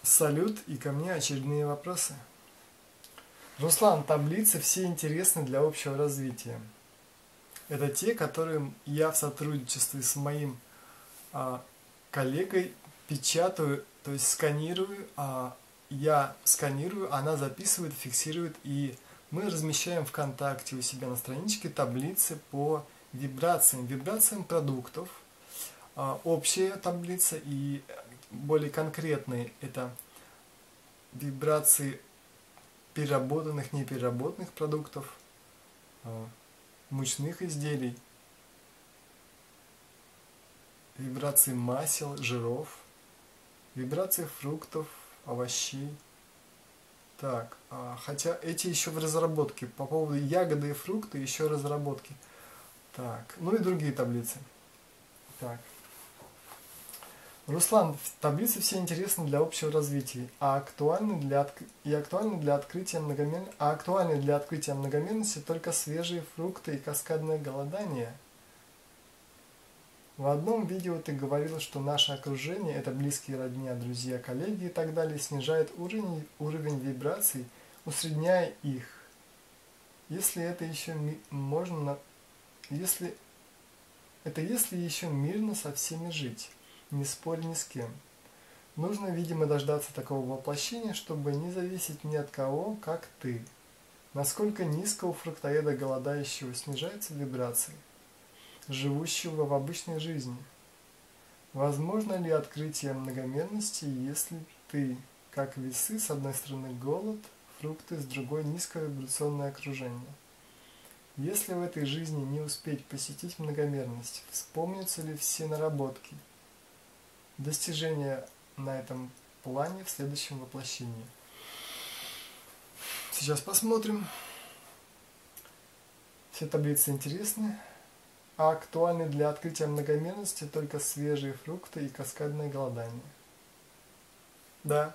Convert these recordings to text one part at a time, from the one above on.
Салют, и ко мне очередные вопросы. Руслан, таблицы все интересны для общего развития. Это те, которые я в сотрудничестве с моим коллегой печатаю, то есть сканирую, я сканирую, она записывает, фиксирует, и мы размещаем ВКонтакте у себя на страничке таблицы по вибрациям продуктов. Общая таблица и более конкретные это вибрации переработанных, непереработанных продуктов, мучных изделий, вибрации масел, жиров, вибрации фруктов, овощей. Так, хотя эти еще в разработке. По поводу ягоды и фрукты еще разработки. Так, ну и другие таблицы. Так. Руслан, таблицы все интересны для общего развития, актуальны для открытия многомерности только свежие фрукты и каскадное голодание. В одном видео ты говорил, что наше окружение, это близкие родня, друзья, коллеги и так далее, снижает уровень вибраций, усредняя их. Если еще мирно со всеми жить, не спорь ни с кем. Нужно, видимо, дождаться такого воплощения, чтобы не зависеть ни от кого, как ты. Насколько низко у фруктоеда голодающего снижаются вибрации, живущего в обычной жизни? Возможно ли открытие многомерности, если ты, как весы, с одной стороны голод, фрукты, с другой низковибрационное окружение? Если в этой жизни не успеть посетить многомерность, вспомнятся ли все наработки, достижения на этом плане в следующем воплощении? Сейчас посмотрим. Все таблицы интересны, а актуальны для открытия многомерности только свежие фрукты и каскадное голодание. Да.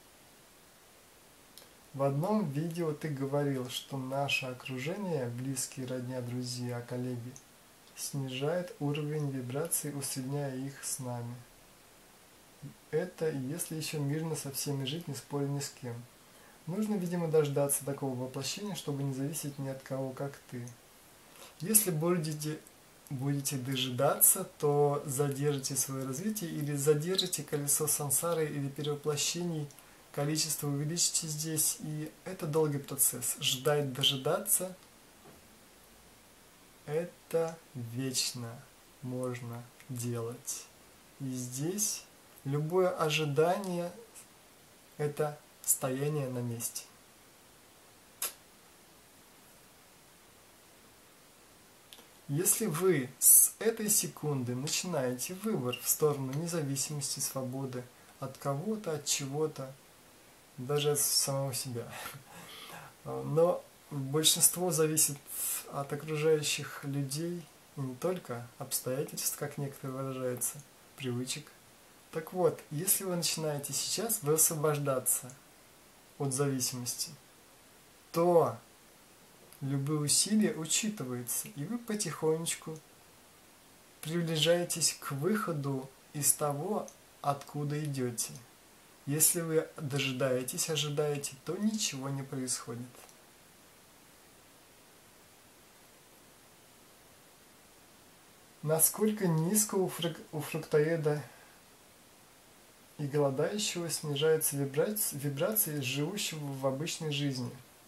В одном видео ты говорил, что наше окружение, близкие, родня, друзья, коллеги, снижает уровень вибраций, усредняя их с нами. Это если еще мирно со всеми жить, не споря ни с кем. Нужно, видимо, дождаться такого воплощения, чтобы не зависеть ни от кого, как ты. Если будете дожидаться, то задержите свое развитие или задержите колесо сансары или перевоплощений, количество увеличите здесь, и это долгий процесс. Ждать, дожидаться – это вечно можно делать. И здесь любое ожидание – это стояние на месте. Если вы с этой секунды начинаете выбор в сторону независимости, свободы от кого-то, от чего-то, даже от самого себя, но большинство зависит от окружающих людей, и не только обстоятельств, как некоторые выражаются, привычек. Так вот, если вы начинаете сейчас высвобождаться от зависимости, то любые усилия учитываются, и вы потихонечку приближаетесь к выходу из того, откуда идете. Если вы ожидаете, то ничего не происходит. Насколько низко у фруктоеда и голодающего снижаются вибрации живущего в обычной жизни?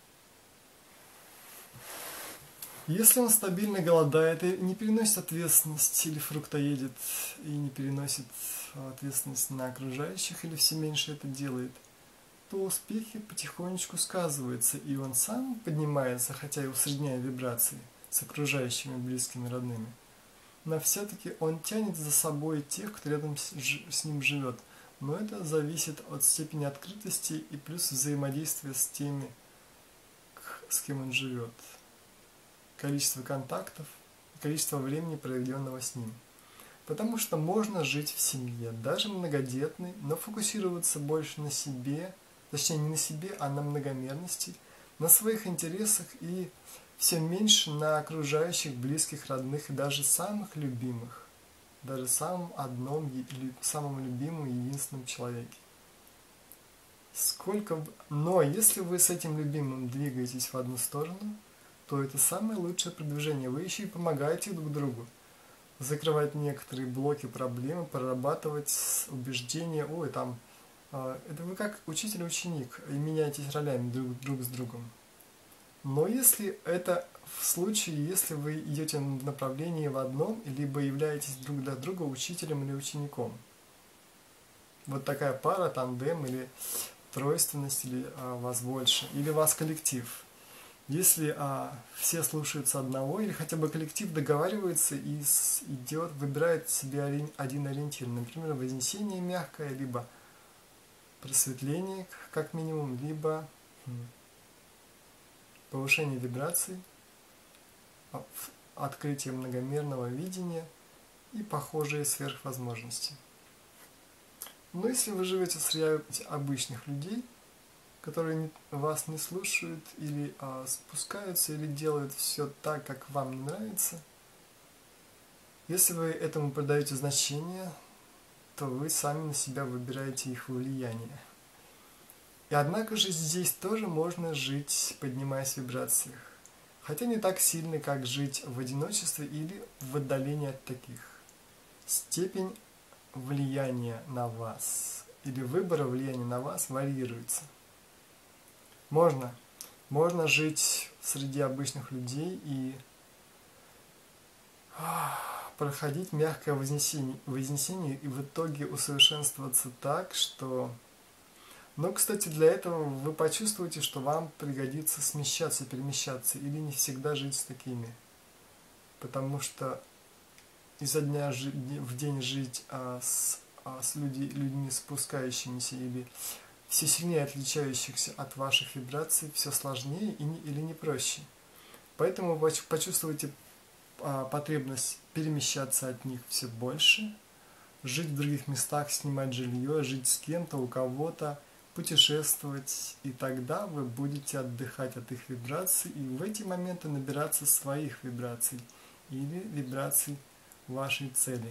Если он стабильно голодает и не переносит ответственность, или фруктоедет и не переносит ответственность на окружающих, или все меньше это делает, то успехи потихонечку сказываются, и он сам поднимается, хотя и усредняя вибрации с окружающими, близкими, родными. Но все-таки он тянет за собой тех, кто рядом с ним живет. Но это зависит от степени открытости и плюс взаимодействия с теми, с кем он живет. Количество контактов, количество времени, проведенного с ним. Потому что можно жить в семье, даже многодетной, но фокусироваться больше на себе, точнее не на себе, а на многомерности, на своих интересах и все меньше на окружающих, близких, родных и даже самых любимых, даже самом любимом, единственном человеке. Но если вы с этим любимым двигаетесь в одну сторону, то это самое лучшее продвижение. Вы еще и помогаете друг другу закрывать некоторые блоки, проблемы, прорабатывать убеждения. Это вы как учитель и ученик, и меняетесь ролями друг с другом. Но если это в случае, если вы идете в направлении в одном, либо являетесь друг для друга учителем или учеником. Вот такая пара, тандем или тройственность, или вас больше, или вас коллектив. Если все слушаются одного, или хотя бы коллектив договаривается и выбирает себе один ориентир, например, вознесение мягкое, либо просветление, как минимум, либо повышение вибраций, открытие многомерного видения и похожие сверхвозможности. Но если вы живете среди обычных людей, которые вас не слушают или спускаются, или делают все так, как вам не нравится, если вы этому придаете значение, то вы сами на себя выбираете их влияние. И однако же здесь тоже можно жить, поднимаясь в вибрациях. Хотя не так сильно, как жить в одиночестве или в отдалении от таких. Степень влияния на вас или выбора влияния на вас варьируется. Можно жить среди обычных людей и проходить мягкое вознесение и в итоге усовершенствоваться так, что... Но, кстати, для этого вы почувствуете, что вам пригодится смещаться, перемещаться или не всегда жить с такими. Потому что изо дня в день жить с людьми спускающимися или все сильнее отличающихся от ваших вибраций все сложнее или не проще. Поэтому вы почувствуете потребность перемещаться от них все больше, жить в других местах, снимать жилье, жить с кем-то, у кого-то, путешествовать, и тогда вы будете отдыхать от их вибраций и в эти моменты набираться своих вибраций или вибраций вашей цели.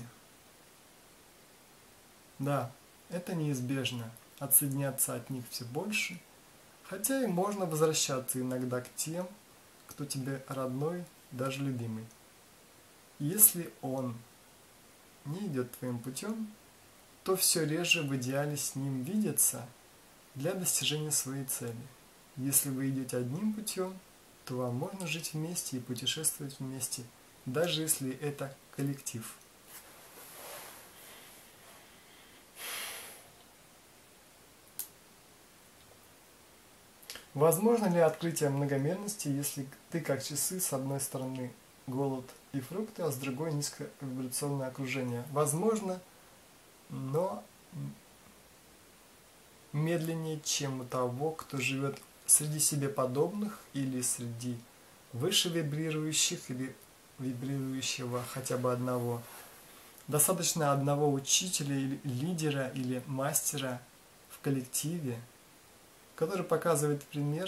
Да, это неизбежно, отсоединяться от них все больше, хотя и можно возвращаться иногда к тем, кто тебе родной, даже любимый. Если он не идет твоим путем, то все реже в идеале с ним видеться для достижения своей цели. Если вы идете одним путем, то вам можно жить вместе и путешествовать вместе, даже если это коллектив. Возможно ли открытие многомерности, если ты как часы, с одной стороны голод и фрукты, а с другой низковибрационное окружение? Возможно, но медленнее, чем у того, кто живет среди себе подобных или среди выше вибрирующих или вибрирующего хотя бы одного. Достаточно одного учителя или лидера или мастера в коллективе, который показывает пример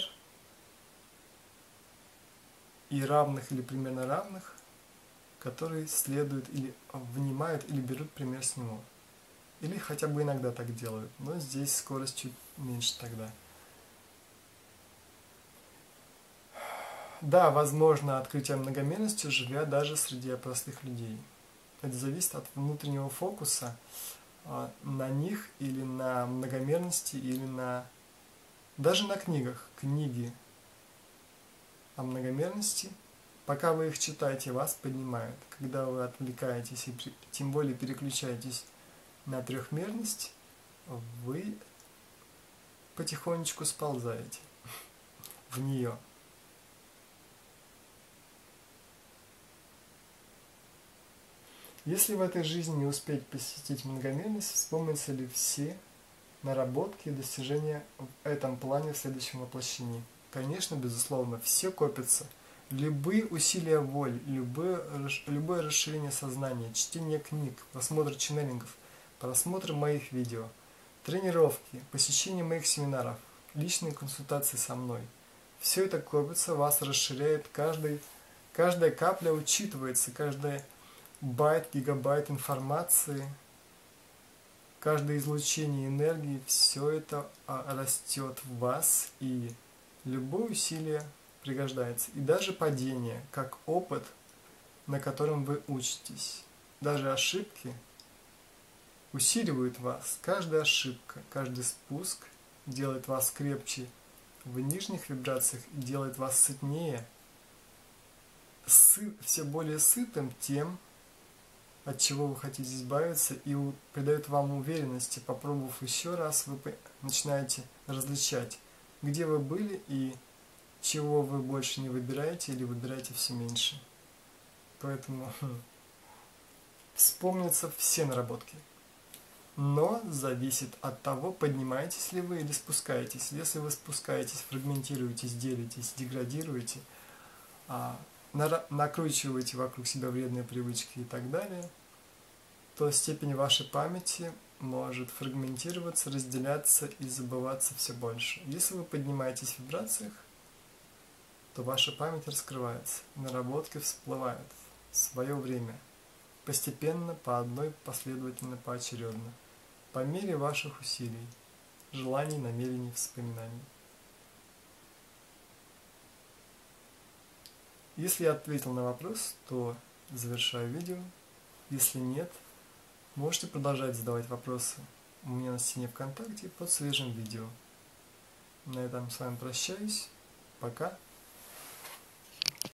и равных или примерно равных, которые следуют или внимают или берут пример с него. Или хотя бы иногда так делают, но здесь скорость чуть меньше тогда. Да, возможно открытие многомерности, живя даже среди простых людей. Это зависит от внутреннего фокуса на них или на многомерности, или даже на книгах. Книги о многомерности, пока вы их читаете, вас поднимают. Когда вы отвлекаетесь и тем более переключаетесь на трехмерность, вы потихонечку сползаете в нее. Если в этой жизни не успеть посетить многомерность, вспомнятся ли все наработки и достижения в этом плане в следующем воплощении? Конечно, безусловно, все копится. Любые усилия воли, любое расширение сознания, чтение книг, просмотр ченнелингов, просмотр моих видео, тренировки, посещение моих семинаров, личные консультации со мной. Все это копится, вас расширяет, каждая капля учитывается, каждая байт, гигабайт информации, Каждое излучение энергии, все это растет в вас, и любое усилие пригождается. И даже падение, как опыт, на котором вы учитесь. Даже ошибки усиливают вас. Каждая ошибка, каждый спуск делает вас крепче в нижних вибрациях и делает вас сытнее, все более сытым тем, от чего вы хотите избавиться, и придает вам уверенности. Попробовав еще раз, вы начинаете различать, где вы были и чего вы больше не выбираете или выбираете все меньше. Поэтому вспомнятся все наработки. Но зависит от того, поднимаетесь ли вы или спускаетесь. Если вы спускаетесь, фрагментируетесь, делитесь, деградируете, накручиваете вокруг себя вредные привычки и так далее, то степень вашей памяти может фрагментироваться, разделяться и забываться все больше. Если вы поднимаетесь в вибрациях, то ваша память раскрывается, наработки всплывают в свое время, постепенно, по одной, последовательно, поочередно, по мере ваших усилий, желаний, намерений, вспоминаний. Если я ответил на вопрос, то завершаю видео. Если нет, можете продолжать задавать вопросы у меня на стене ВКонтакте под свежим видео. На этом с вами прощаюсь. Пока.